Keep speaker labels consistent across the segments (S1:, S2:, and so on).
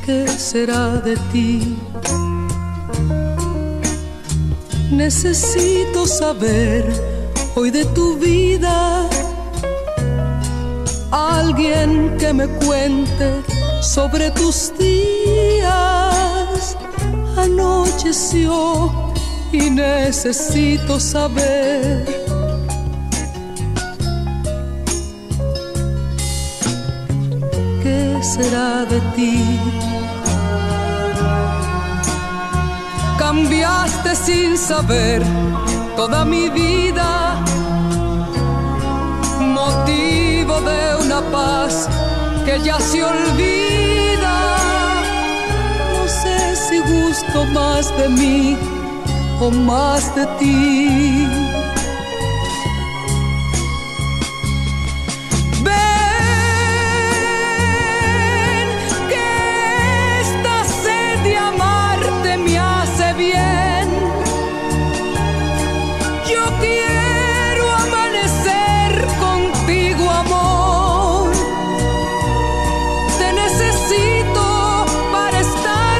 S1: ¿Qué será de ti? Necesito saber hoy de tu vida. Alguien que me cuente sobre tus días. Anocheció y necesito saber. ¿Qué será de ti? Cambiaste sin saber toda mi vida, motivo de una paz que ya se olvida. No sé si gusto más de mí o más de ti. Bien, yo quiero amanecer contigo, amor. Te necesito para estar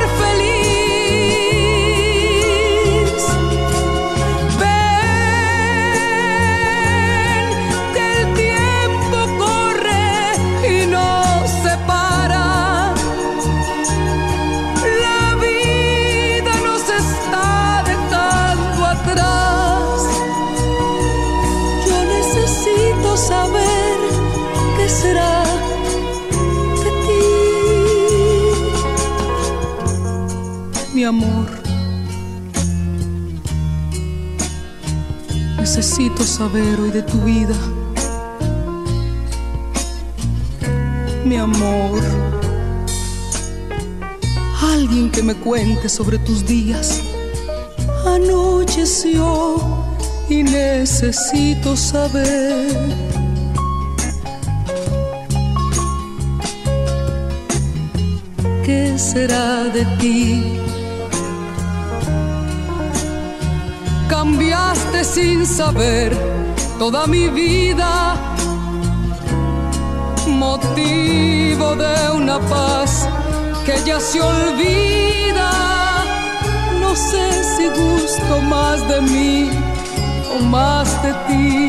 S1: feliz. Ven, que el tiempo corre y nos separa. Yo necesito saber qué será de ti, mi amor. Necesito saber hoy de tu vida, mi amor. Alguien que me cuente sobre tus días. Anocheció y necesito saber. ¿Qué será de ti? Cambiaste sin saber toda mi vida, motivo de una paz que ya se olvida. No sé si gusto más de mí o más de ti.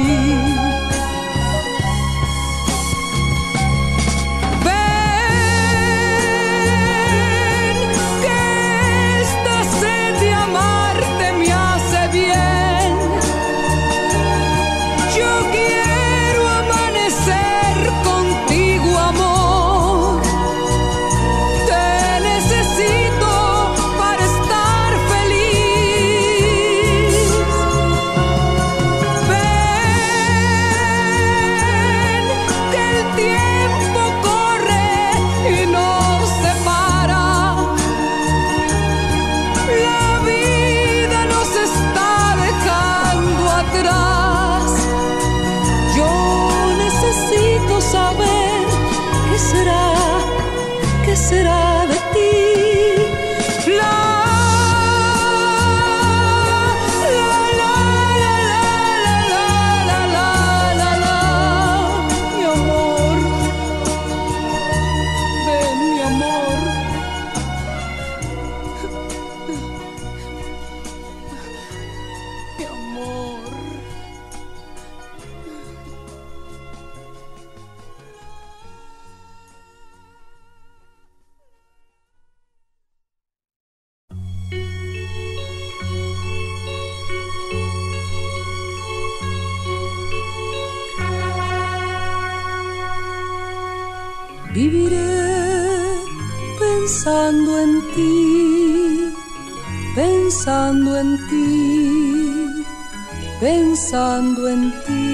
S1: Ven, que esta sed de amarte me hace bien. Yo quiero amanecer contigo, amor. Te necesito para estar feliz. Ven, que el tiempo corre y nos separa. La vida nos está dejando atrás. Yo necesito saber qué será de ti. La mi amor, ven, mi amor. Mi amor. Viviré pensando en ti, pensando en ti, pensando en ti.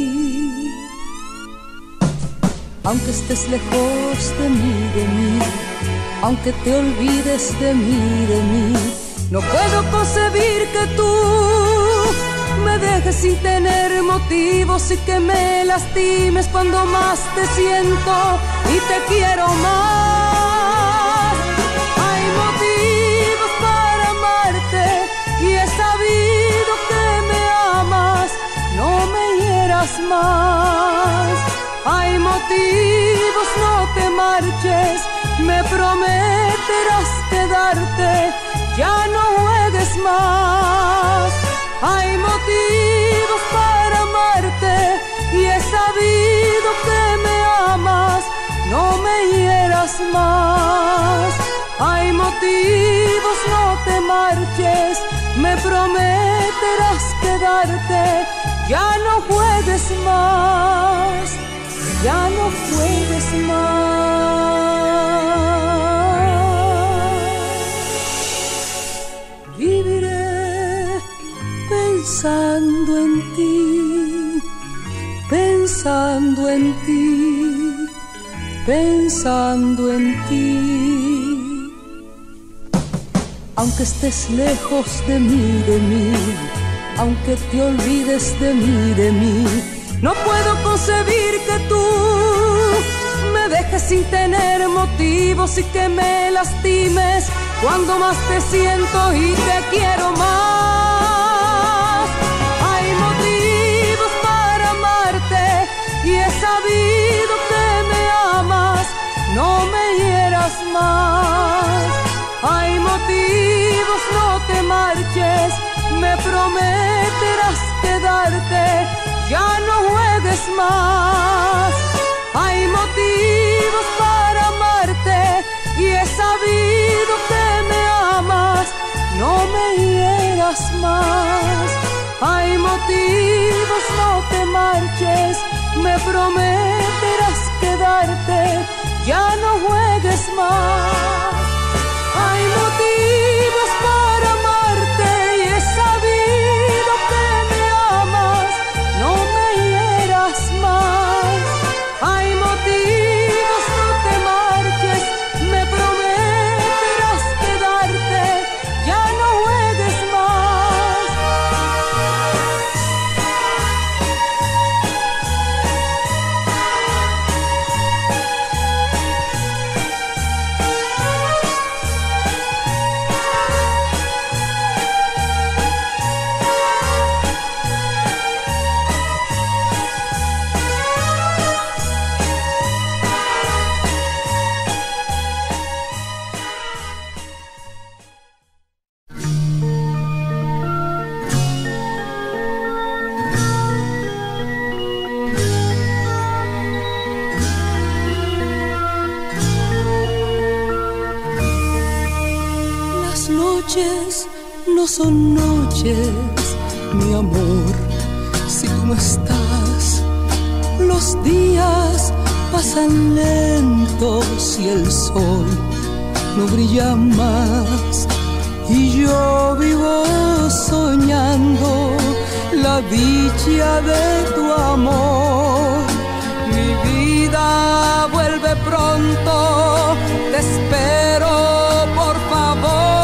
S1: Aunque estés lejos de mí, aunque te olvides de mí, no puedo concebir que tú me dejes sin tener motivos y que me lastimes cuando más te siento y te quiero más. Hay motivos para amarte y he sabido que me amas, no me hieras más. Hay motivos motivos no te marches, me prometerás quedarte, ya no juegues más. Hay motivos para amarte y he sabido que me amas, no me hieras más. Hay motivos, no te marches, me prometerás quedarte, ya no juegues más, ya no juegues más. Viviré pensando en ti, pensando en ti, pensando en ti. Aunque estés lejos de mí, aunque te olvides de mí, no puedo concebir que tú me dejes sin tener motivos y que me lastimes cuando más te siento y te quiero más. Hay motivos para amarte y he sabido que me amas, no me hieras más. Hay motivos, no te marches, me prometerás quedarte, ya no juegues más. Hay motivos para amarte y he sabido que me amas, no me hieras más. Hay motivos, no te marches, me prometerás quedarte, ya no juegues más. Hay motivos para amarte y he sabido que me amas, no me hieras más. Hay motivos, no te marches, me prometerás quedarte, ya no juegues más. No son noches, mi amor, si tú no estás. Los días pasan lentos y el sol no brilla más. Y yo vivo soñando la dicha de tu amor. Mi vida vuelve pronto, te espero, por favor.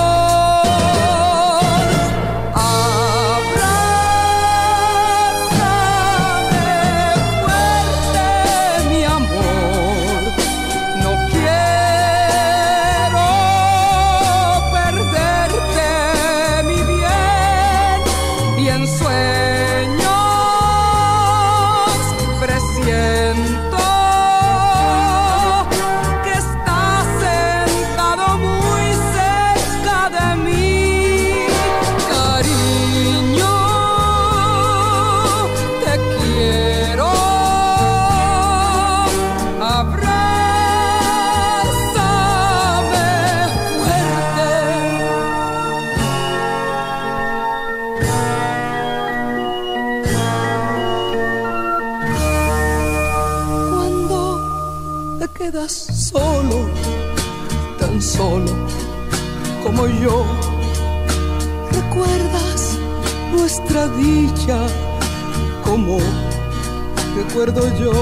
S1: Solo, tan solo como yo, recuerdas nuestra dicha como recuerdo yo.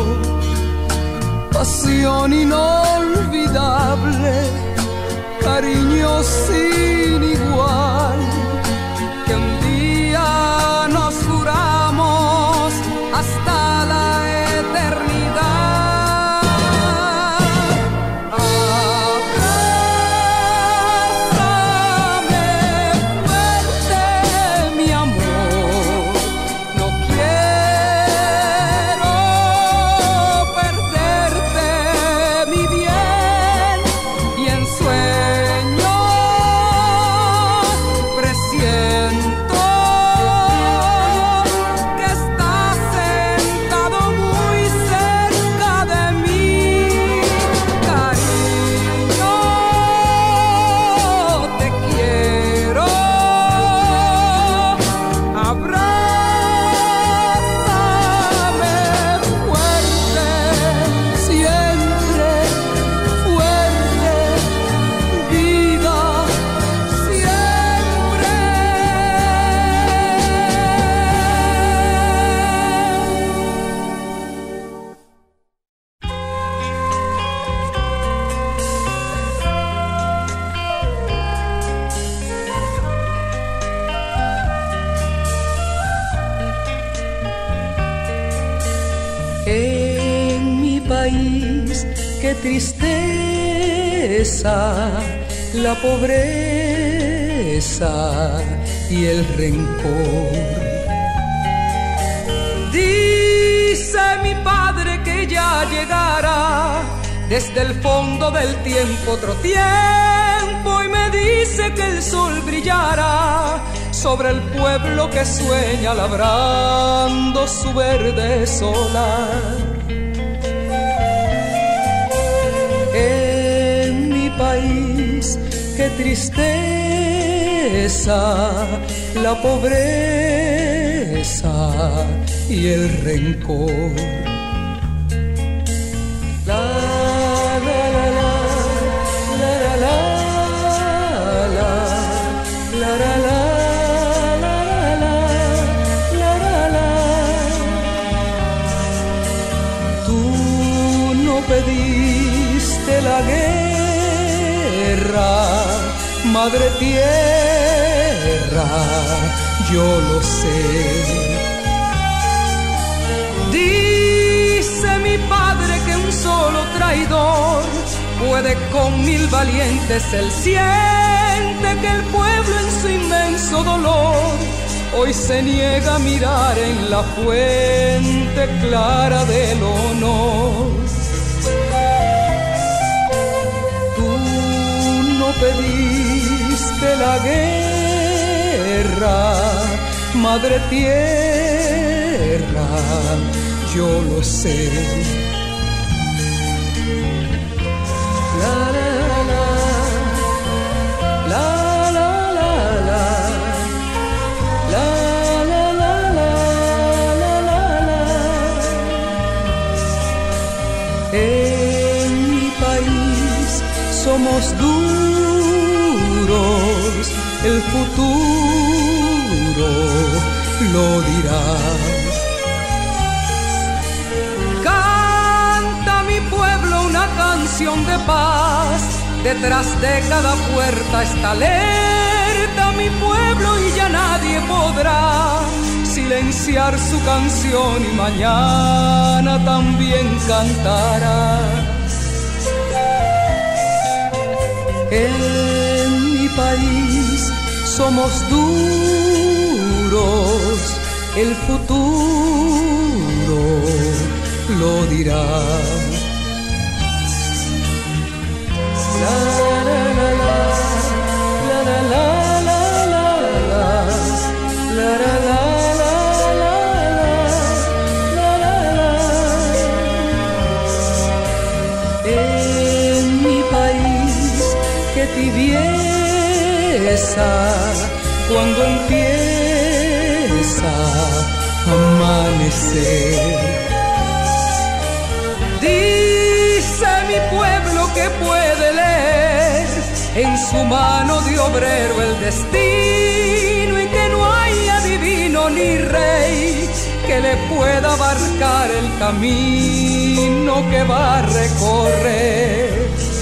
S1: Pasión inolvidable, cariño sin igual, que un día nos juramos hasta la eternidad. país, qué tristeza, la pobreza y el rencor. Dice mi padre que ya llegará desde el fondo del tiempo otro tiempo, y me dice que el sol brillará sobre el pueblo que sueña labrando su verde solar. En mi país, qué tristeza, la pobreza y el rencor. La la la la la la la la la la. Pediste la guerra, madre tierra, yo lo sé. Dice mi padre que un solo traidor puede con 1000 valientes. Él siente que el pueblo en su inmenso dolor hoy se niega a mirar en la fuente clara del honor. Pediste la guerra, madre tierra, yo lo sé. La la la la la la la la la la la la la. En mi país somos duros, el futuro lo dirá. Canta mi pueblo una canción de paz, detrás de cada puerta está alerta mi pueblo, y ya nadie podrá silenciar su canción, y mañana también cantará. En mi país somos duros, el futuro lo dirá. La la la la la la la la la la la la. Qué tibieza cuando empieza a amanecer. Dice mi pueblo que puede leer en su mano de obrero el destino, y que no hay adivino ni rey que le pueda abarcar el camino que va a recorrer.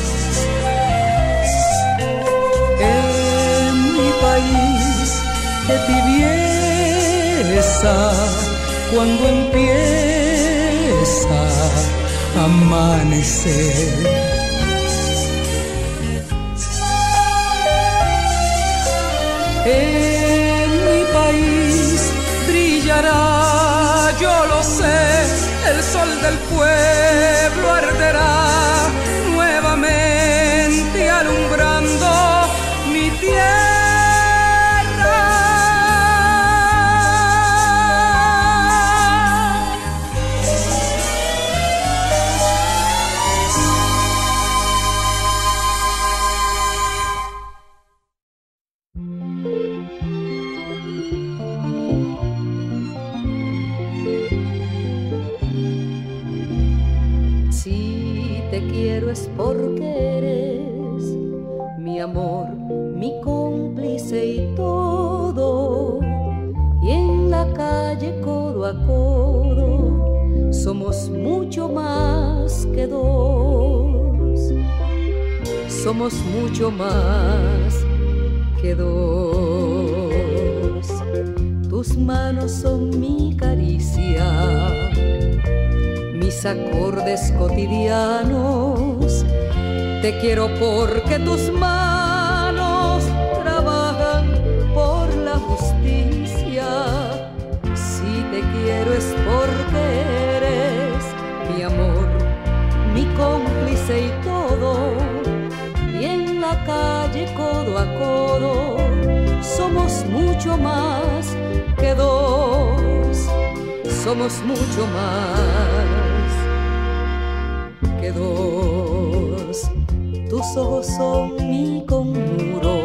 S1: País, qué tibieza cuando empieza a amanecer. En mi país brillará, yo lo sé, el sol del pueblo arderá nuevamente alumbrando mi tierra. Porque eres mi amor, mi cómplice y todo, y en la calle codo a codo somos mucho más que dos, somos mucho más que dos. Tus manos son mi caricia, mi mis acordes cotidianos. Te quiero porque tus manos trabajan por la justicia. Si te quiero es porque eres mi amor, mi cómplice y todo. Y en la calle codo a codo somos mucho más que dos. Somos mucho más que dos. Tus ojos son mi conmuro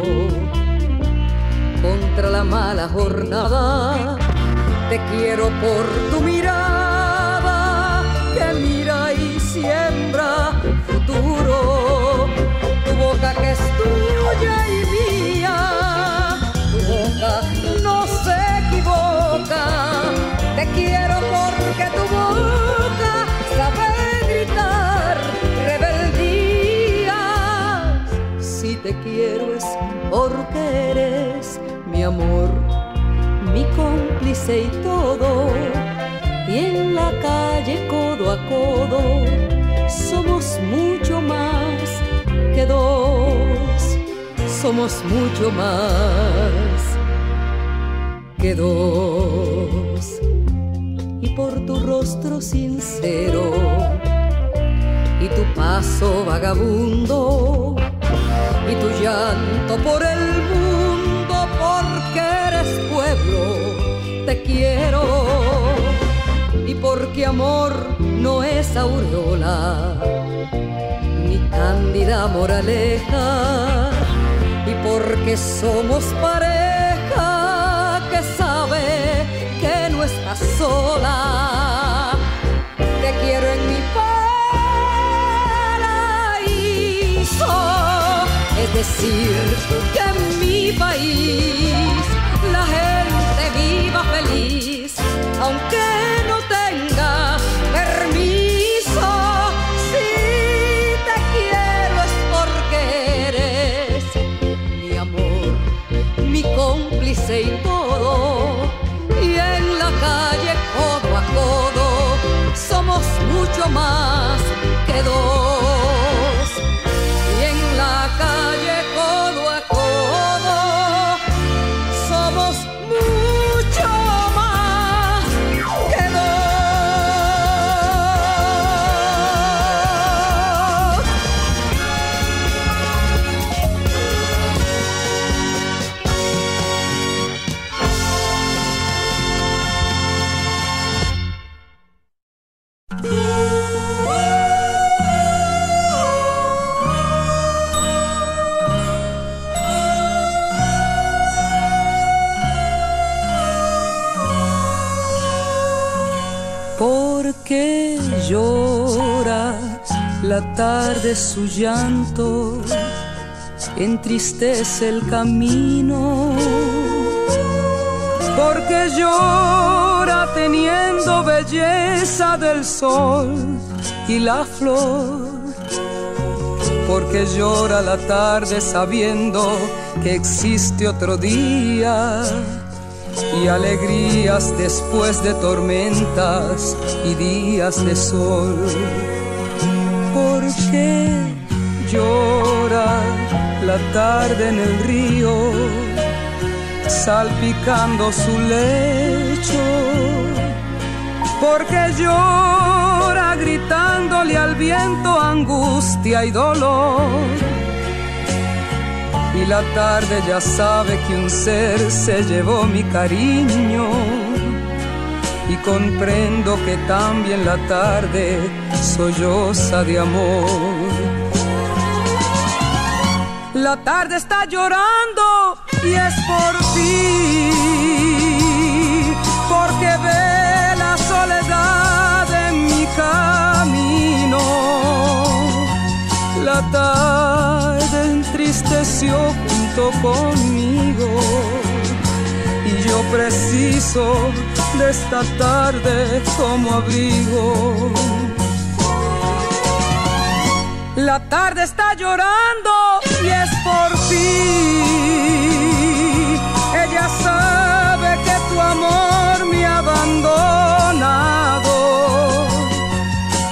S1: contra la mala jornada. Te quiero por tu mirada que mira y siembra futuro. Tu boca que es tuya y mía, tu boca no se equivoca. Te quiero porque tu boca sabe gritar rebeldía. Si te quiero es porque eres mi amor, mi cómplice y todo. Y en la calle codo a codo somos mucho más que dos. Somos mucho más que dos. Y por tu rostro sincero y tu paso vagabundo y tu llanto por el mundo, porque eres pueblo, te quiero. Y porque amor no es aureola ni cándida moraleja, y porque somos pareja que sabe que no estás sola. Te quiero en mi paraíso, es decir, que en mi país la gente viva feliz, aunque no tenga permiso. Si te quiero es porque eres mi amor, mi cómplice y todo. Y en la calle codo a codo somos mucho más que dos. Y en la calle codo a codo somos mucho más que dos.
S2: Porque llora la tarde, su llanto entristece el camino. Porque llora teniendo belleza del sol y la flor. Porque llora la tarde sabiendo que existe otro día y alegrías después de tormentas y días de sol. Porque llora la tarde en el río, salpicando su lecho. Porque llora gritándole al viento angustia y dolor. Y la tarde ya sabe que un ser se llevó mi cariño, y comprendo que también la tarde solloza de amor. La tarde está llorando y es por ti, porque ve la soledad en mi camino. La tarde entristeció junto conmigo, y yo preciso de esta tarde como abrigo. La tarde está llorando y es por ti. Ella sabe que tu amor me ha abandonado,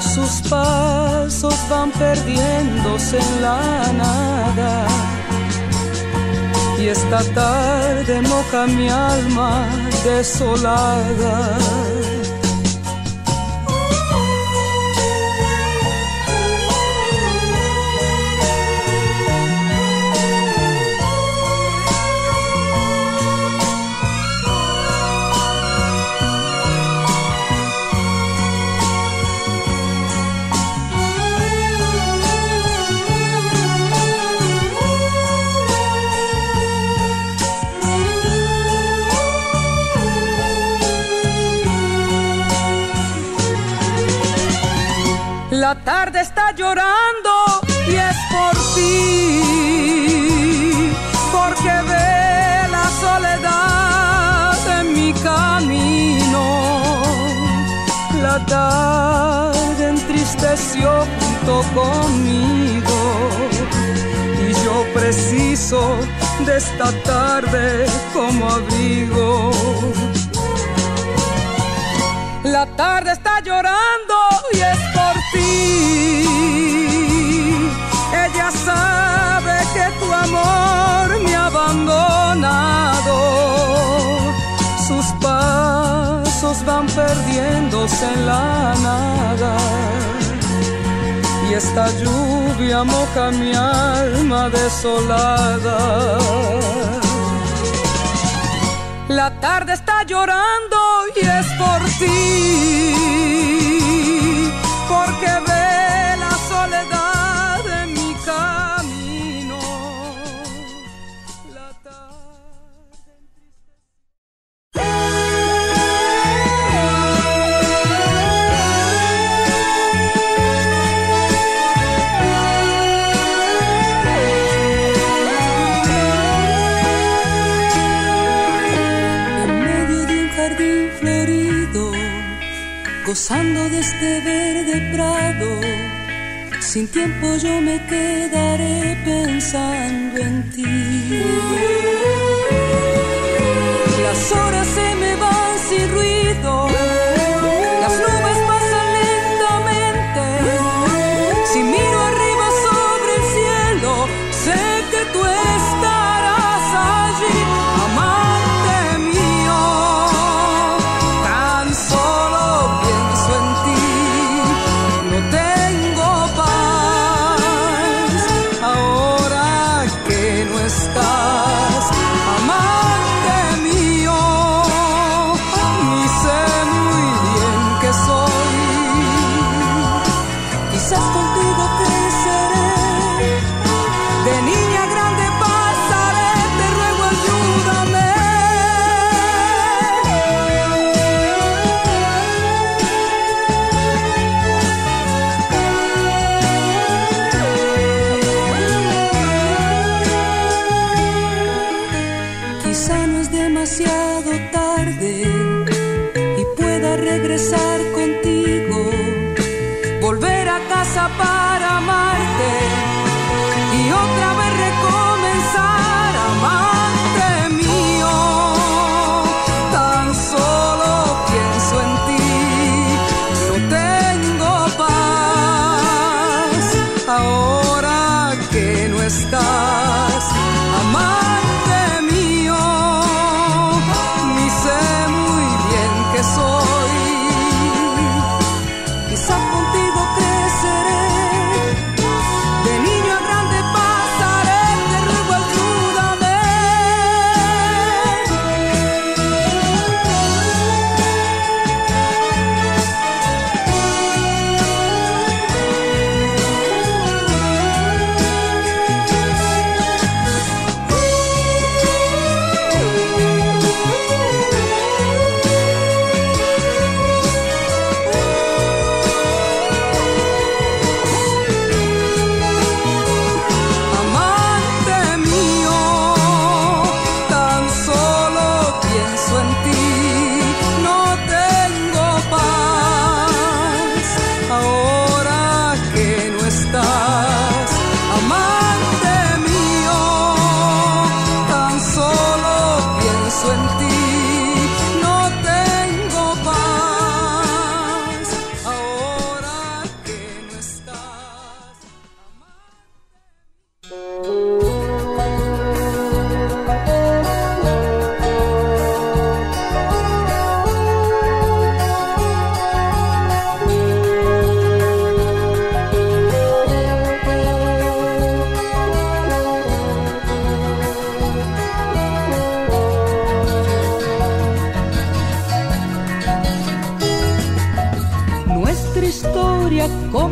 S2: pasos van perdiéndose en la nada. Y esta tarde moja mi alma desolada. La tarde está llorando y es por ti, porque ve la soledad en mi camino. La tarde entristeció junto conmigo y yo preciso de esta tarde como abrigo. La tarde está llorando y es por ti. Ella sabe que tu amor me ha abandonado. Sus pasos van perdiéndose en la nada. Y esta lluvia moja mi alma desolada. La tarde está llorando y es por ti, porque ve la soledad en mi camino. La gozando de este verde prado, sin tiempo yo me quedaré pensando en ti. Las horas se me van sin ruido, las nubes pasan lentamente. Si miro arriba sobre el cielo, sé que tú estarás allí, amante mío. Tan solo estás, amante mío, ni sé muy bien qué soy. Quizás contigo creceré, de niña grande pasaré, te ruego ayúdame. Quizá no es demasiado tarde y pueda regresar contigo, volver a casa para amarte y otra vez recomenzar, amante mío. Tan solo pienso en ti, no tengo paz ahora que no estás, amante mío. Soy, quizás contigo creceré, de niño a grande pasaré, te ruego ayúdame.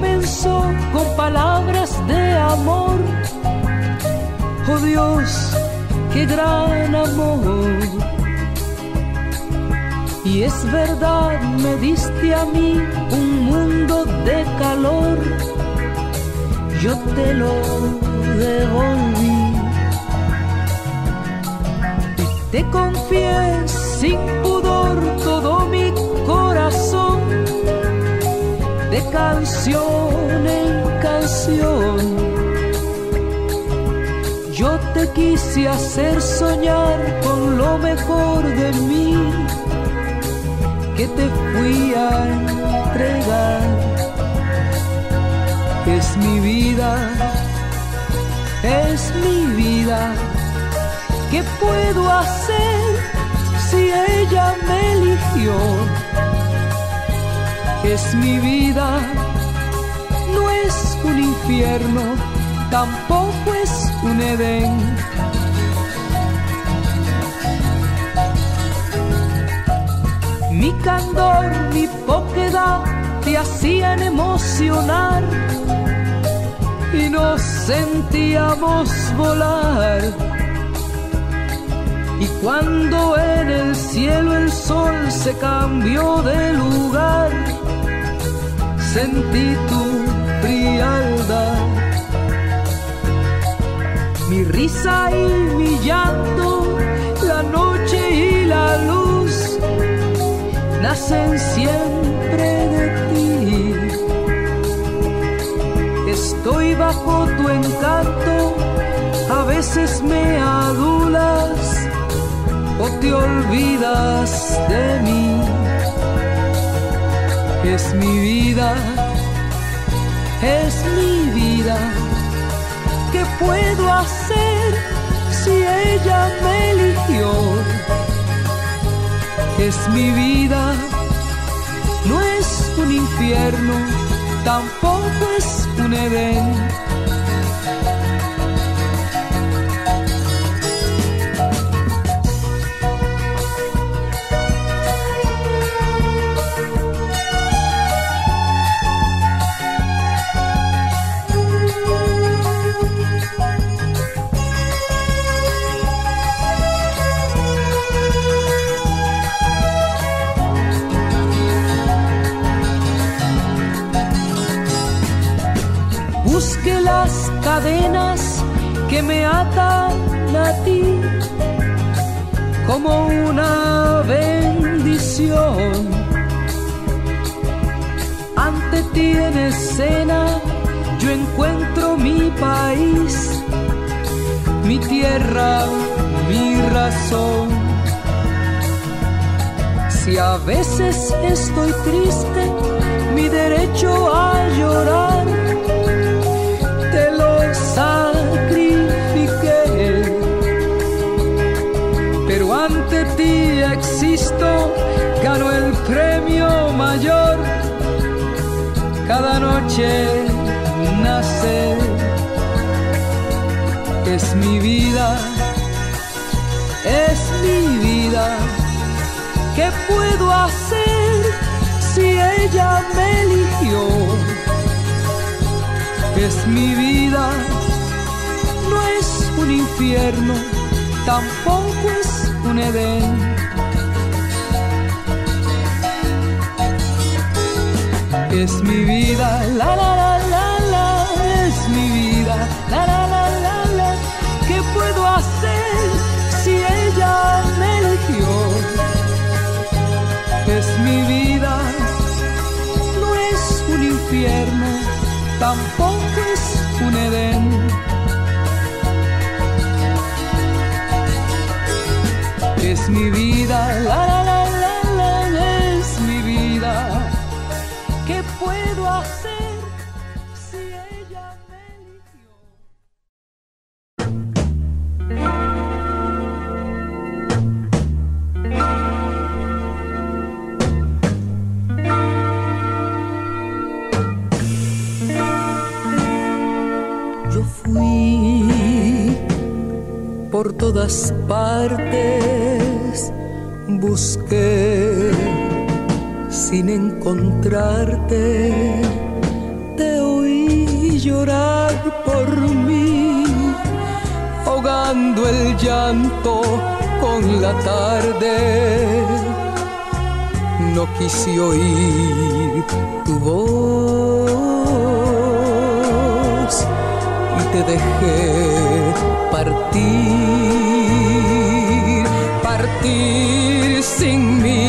S1: comenzó con palabras de amor. Oh Dios, qué gran amor. Y es verdad, me diste a mí un mundo de calor. Yo te lo devolví. Y te confié sin pudor todo mi corazón, de canción en canción. Yo te quise hacer soñar con lo mejor de mí, que te fui a entregar. Es mi vida, es mi vida. ¿Qué puedo hacer si ella me eligió? Es mi vida, no es un infierno, tampoco es un Edén. Mi candor, mi poquedad te hacían emocionar y nos sentíamos volar. Y cuando en el cielo el sol se cambió de lugar, sentí tu frialdad. Mi risa y mi llanto, la noche y la luz, nacen siempre de ti. Estoy bajo tu encanto, a veces me adulas o te olvidas de mí. Es mi vida, es mi vida. ¿Qué puedo hacer si ella me eligió? Es mi vida, no es un infierno, tampoco es un Edén. Busqué las cadenas que me atan a ti como una bendición. Ante ti en escena yo encuentro mi país, mi tierra, mi razón. Si a veces estoy triste, mi derecho a llorar te lo sacrifiqué, pero ante ti existo, gano el premio mayor. Cada noche nace, es mi vida, es mi vida. ¿Qué puedo hacer si ella me eligió? Es mi vida, no es un infierno, tampoco es un Edén. Es mi vida, la la la la la, es mi vida, la la la la la. ¿Qué puedo hacer si ella me eligió? Es mi vida, no es un infierno, tampoco es un Edén. Es mi vida, la la la la la, es mi vida. ¿Qué puedo hacer si ella me eligió? Yo fui por todas partes, busqué sin encontrarte, te
S2: llorar por mí, ahogando el llanto con la tarde. No quise oír tu voz y te dejé partir, partir sin mí.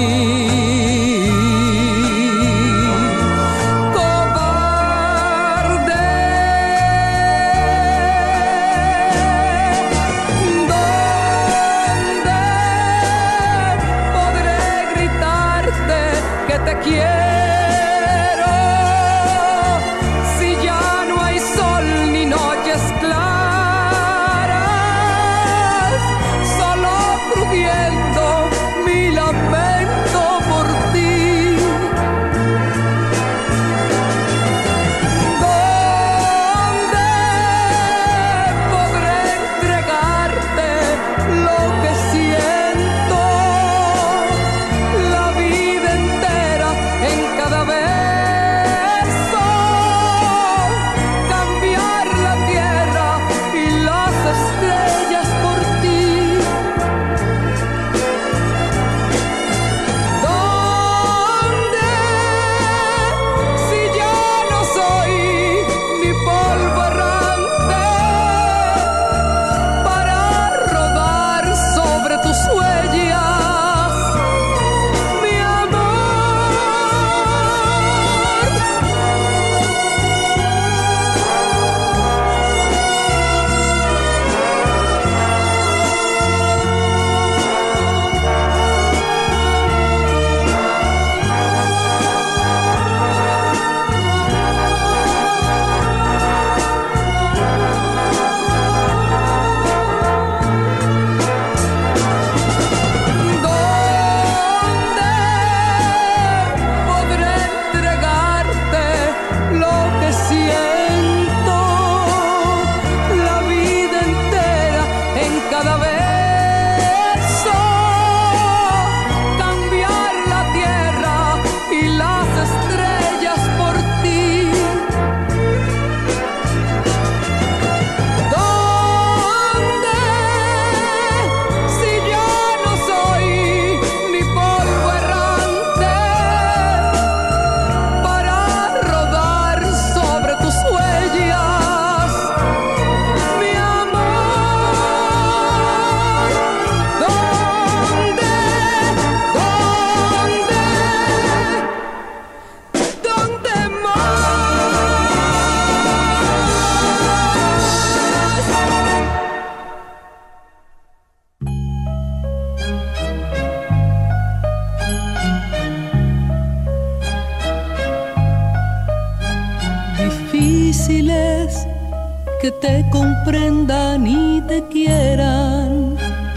S1: Que te comprendan y te quieran,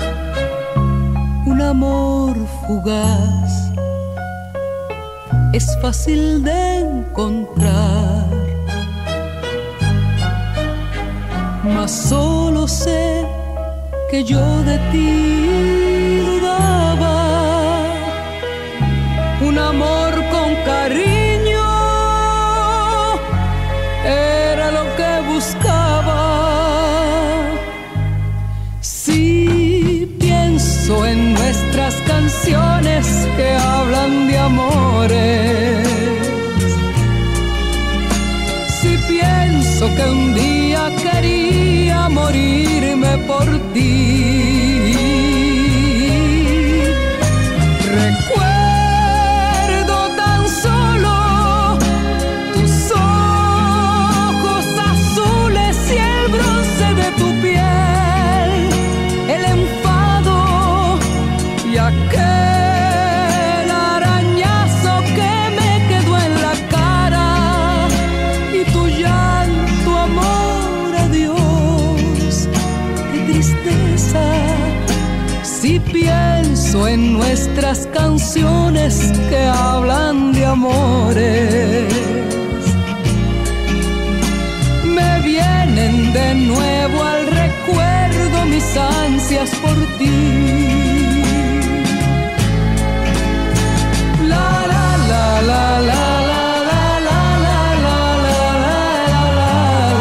S1: un amor fugaz es fácil de encontrar, mas solo sé que yo de ti dudaba, un amor con cariño era lo que buscaba. Si pienso en nuestras canciones que hablan de amores, si pienso que un día quería morirme por ti, recuerdo tan solo tus ojos azules y el bronce de tu piel, el enfado y aquel arañazo que me quedó en la cara y tu llanto, amor, adiós, qué tristeza. Si pienso en nuestras canciones que hablan de amores, me vienen de nuevo al recuerdo mis ansias por ti. La la la la la la la la la la la la la.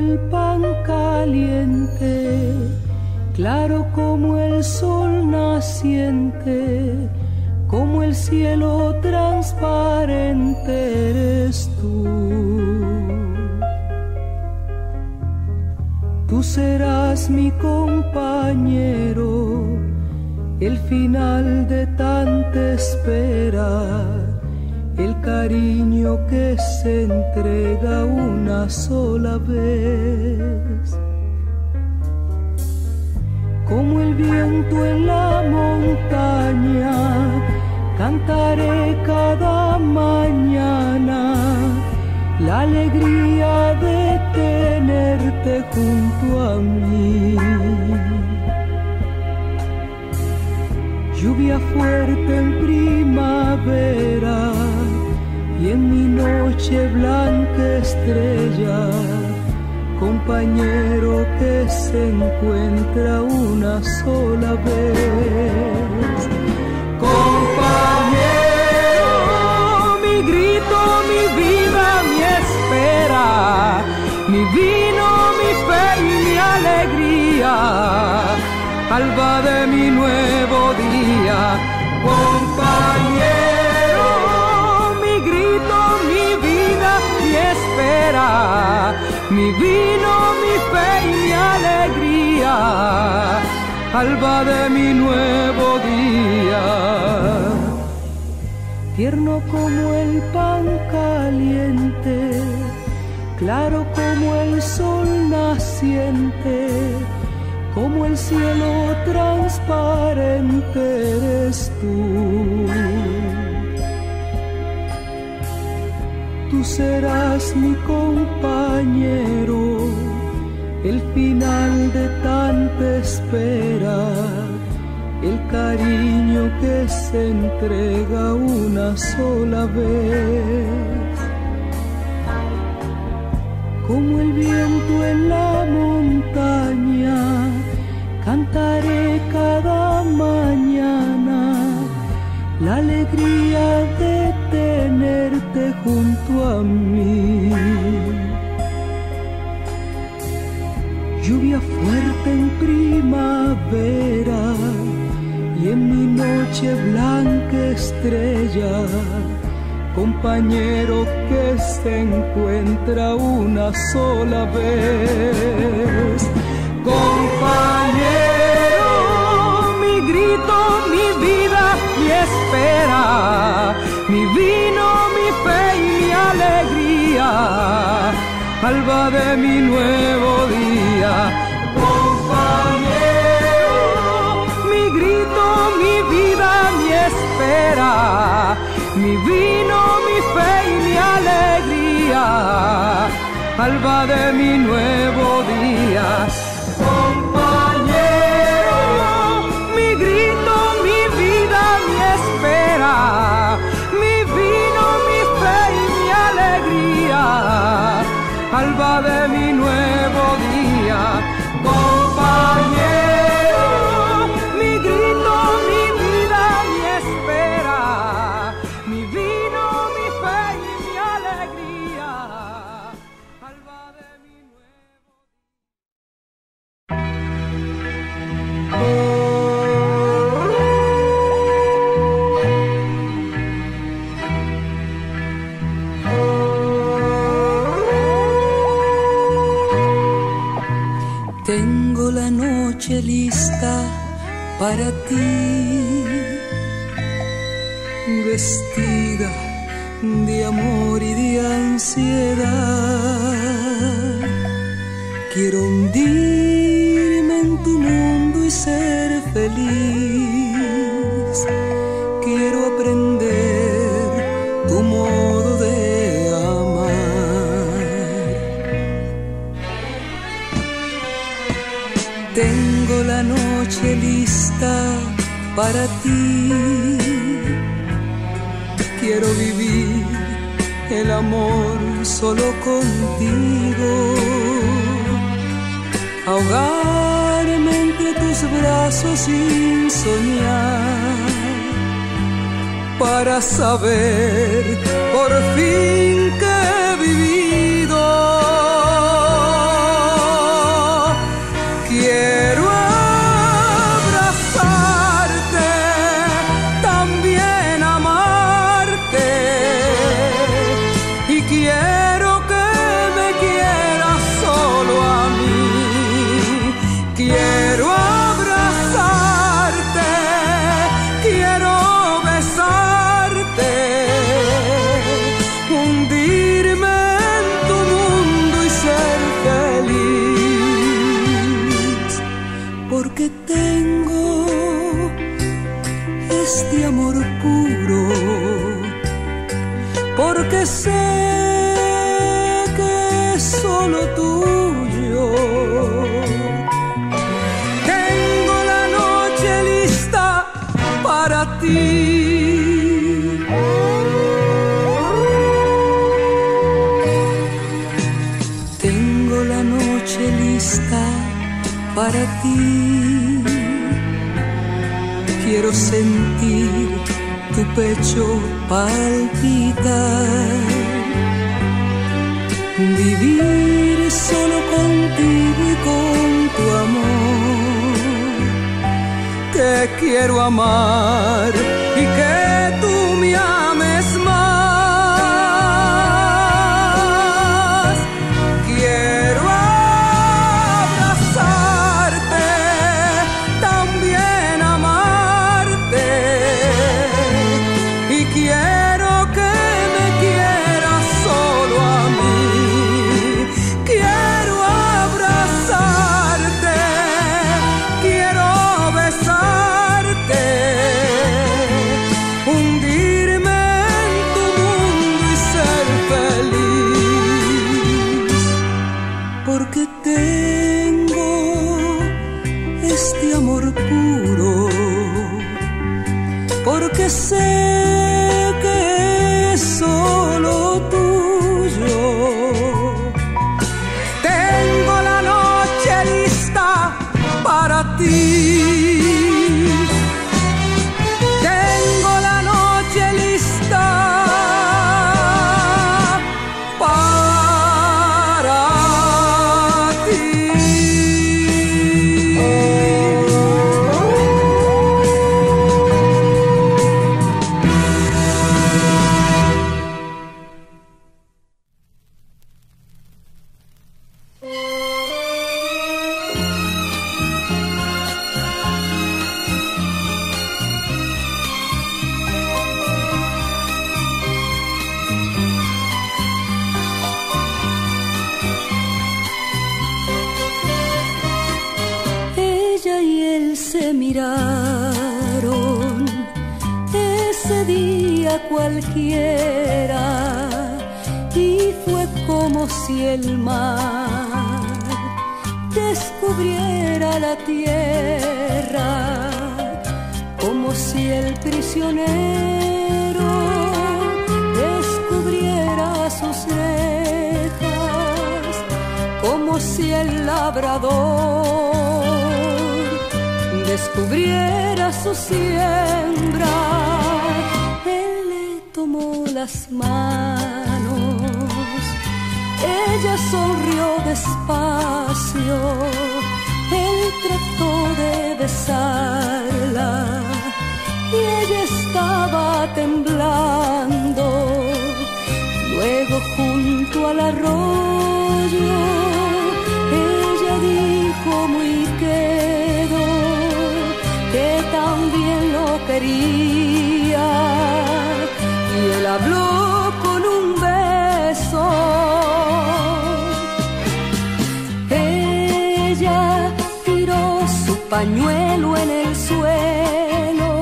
S1: el pan caliente, claro como el sol naciente, como el cielo transparente eres tú. Tú serás mi compañero, el final de tanta espera, el cariño que se entrega una sola vez. Como el viento en la montaña, cantaré cada mañana la alegría de tenerte junto a mí. Lluvia fuerte en primavera y en mi noche blanca estrella, compañero que se encuentra una sola vez. Compañero, mi grito, mi vida, mi espera, mi vino, mi fe y mi alegría, alba de mi nuevo día. Compañero, mi grito, mi vida, mi espera, mi vino, mi fe y mi alegría, alba de mi nuevo día. Tierno como el pan caliente, claro como el sol naciente, como el cielo transparente eres tú. Tú serás mi compañero, el final de tanta espera, el cariño que se entrega una sola vez. Como el viento en la montaña, cantaré cada mañana la alegría de tenerte junto a mí. Lluvia fuerte en primavera y en mi noche blanca estrella, compañero que se encuentra una sola vez. Compañero, mi grito, mi vida, mi espera, mi vino, mi fe y mi alegría, alba de mi nuevo día. Compañero, mi grito, mi vida, mi espera, mi vino, mi fe y mi alegría, alba de mi nuevo día. Compañero, mi grito, mi vida, mi espera, mi vino, mi fe y mi alegría, alba de mi nuevo día. Compañero, mi grito, mi vida, mi espera, mi vino, mi fe y mi alegría, alba de mi nuevo
S2: Tengo la noche lista para ti, vestida de amor y de ansiedad. Quiero hundirme en tu mundo y ser feliz. Quiero aprender tu modo de amar. Tengo la noche lista para ti. Quiero vivir el amor solo contigo, ahogarme entre tus brazos sin soñar, para saber por fin que he vivido. este amor puro, porque sé que es solo tuyo. Tengo la noche lista para ti. Tengo la noche lista para ti. Quiero sentir tu pecho palpitar, vivir solo contigo y con tu amor. Te quiero amar y que tú me ames más. Quiero abrazarte, también amarte, y quiero que me quieras solo a mí. Quiero abrazarte, quiero besarte, hundirme en tu mundo y ser feliz, porque tengo este amor puro, porque sé que es solo tuyo. Tengo la noche lista para ti. Tengo la noche lista para ti. Ella y él se miraron ese día cualquiera, y fue como si el mar descubriera la tierra, como si el prisionero descubriera sus rejas, como si el labrador descubriera su siembra. Él le tomó las manos, ella sonrió despacio, él trató de besarla y ella estaba temblando. Luego junto al arroyo ella dijo muy quedo que también lo quería, y él habló con un beso. Ella tiró su pañuelo en el suelo,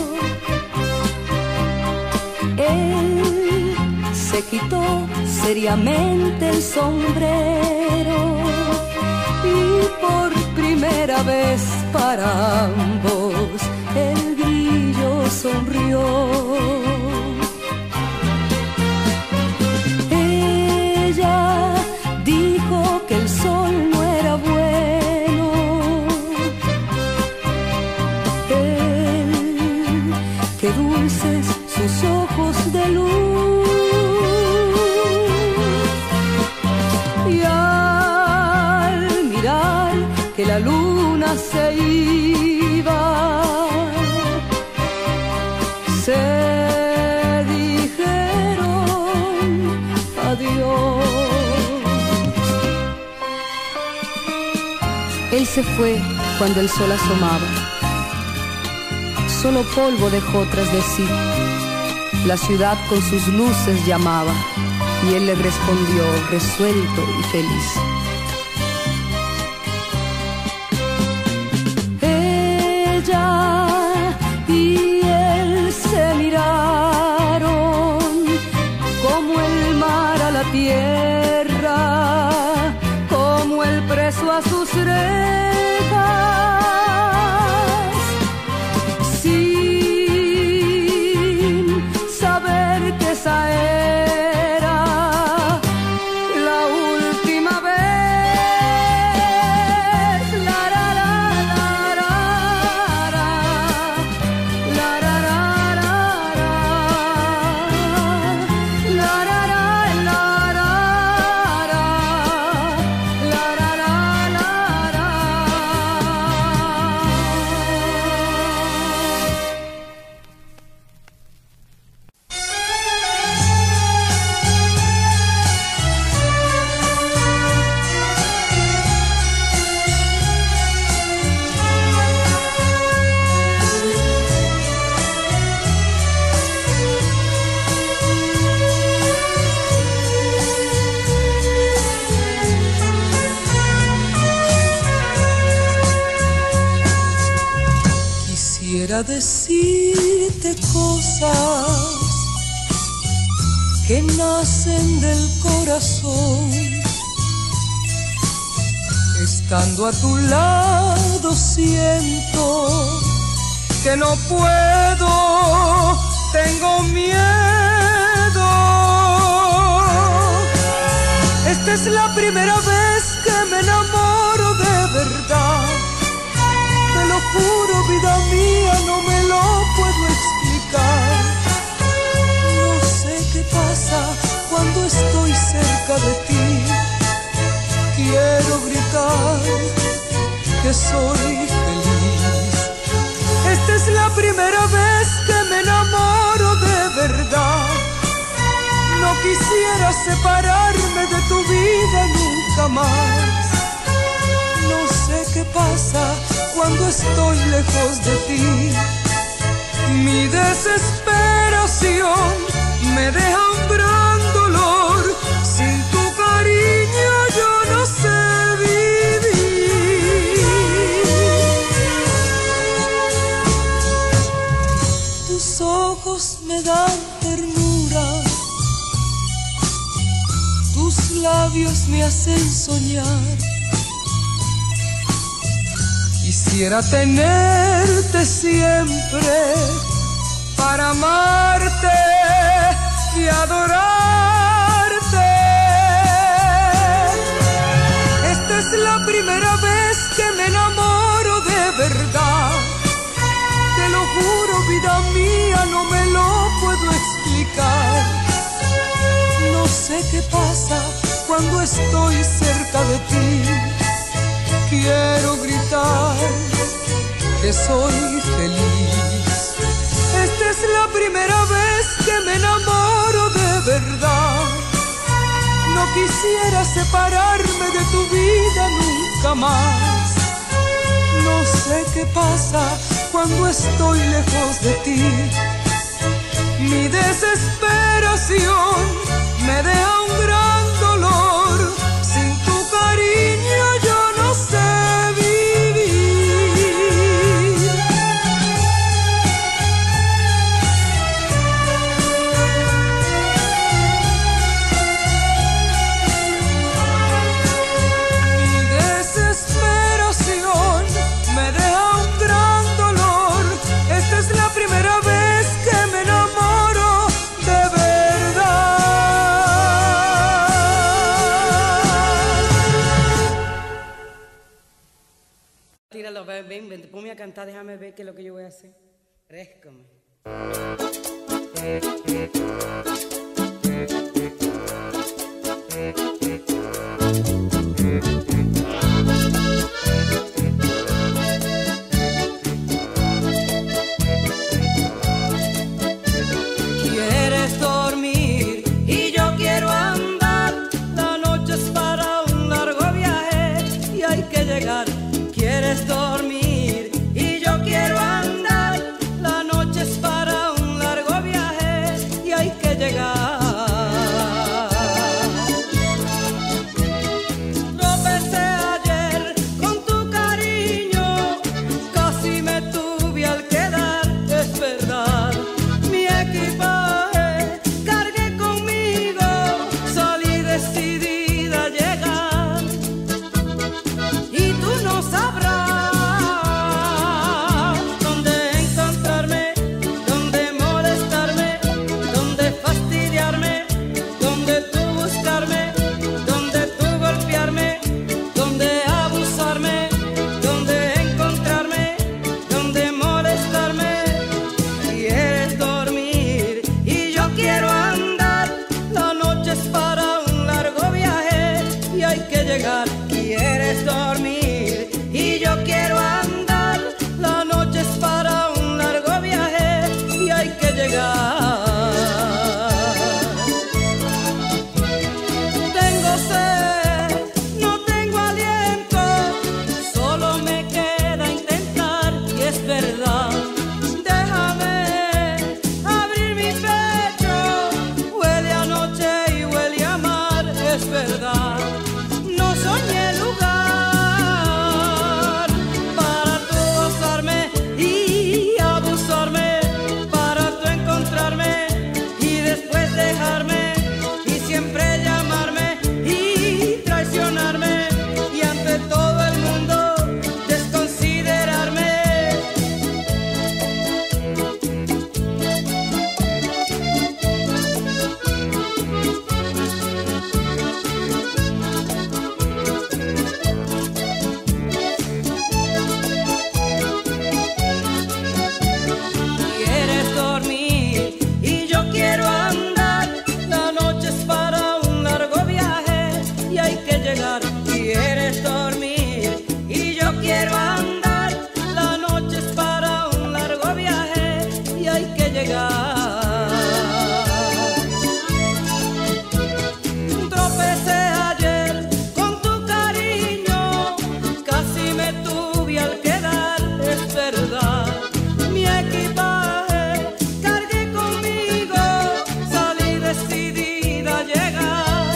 S2: él se quitó seriamente el sombrero y por primera vez para ambos el grillo sonrió. Ella dijo que el sol no era bueno, él, que dulces sus ojos de luz, y al mirar que la luna se iba, se dijeron adiós. Él se fue cuando el sol asomaba, solo polvo dejó tras de sí. La ciudad con sus luces llamaba, y él le respondió resuelto y feliz. Ella y él Quisiera decirte cosas que nacen del corazón. Estando a tu lado siento que no puedo, tengo miedo. Esta es la primera vez que me enamoro de verdad. Te lo juro, vida mía, no me lo puedo explicar. No sé qué pasa cuando estoy cerca de ti. Quiero gritar que soy feliz. Esta es la primera vez que me enamoro de verdad. No quisiera separarme de tu vida nunca más. No sé qué pasa cuando estoy lejos de ti. Mi desesperación me deja un gran dolor. Sin tu cariño yo no sé vivir. Tus ojos me dan ternura, tus labios me hacen soñar. Quisiera tenerte siempre para amarte y adorarte. Esta es la primera vez que me enamoro de verdad. Te lo juro, vida mía, no me lo puedo explicar. No sé qué pasa cuando estoy cerca de ti. Quiero gritar que soy feliz. Esta es la primera vez que me enamoro de verdad. No quisiera separarme de tu vida nunca más. No sé qué pasa cuando estoy lejos de ti. Mi desesperación me deja un gran dolor. Sin tu cariño yo no sé vivir. Mi desesperación me deja un gran dolor. Esta es la primera vez que me enamoro de verdad.
S3: Tíralo, ven, ponme a cantar, déjame ver qué es lo que yo voy a hacer. Réscame.
S2: Quieres dormir y yo quiero andar. La noche es para un largo viaje y hay que llegar. Quieres dormir y yo quiero andar. La noche es para un largo viaje y hay que llegar. llegar. Tropecé ayer con tu cariño, casi me tuve al quedar, es verdad. Mi equipaje cargué conmigo, salí decidida a llegar.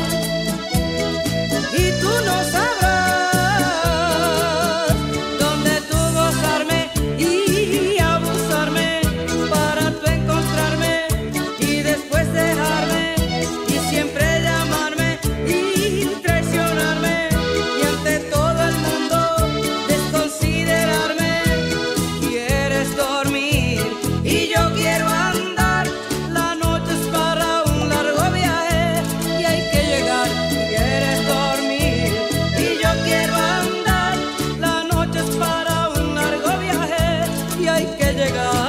S2: Y tú no sabrás dónde tú gozarme y abusarme para tú encontrarme y después dejarme y siempre llamarme y traicionarme y ante todo el mundo desconsiderarme. Quieres dormir y yo quiero andar, la noche es para un largo viaje y hay que llegar. Quieres dormir y yo quiero andar, la noche es para un largo viaje y hay que llegar.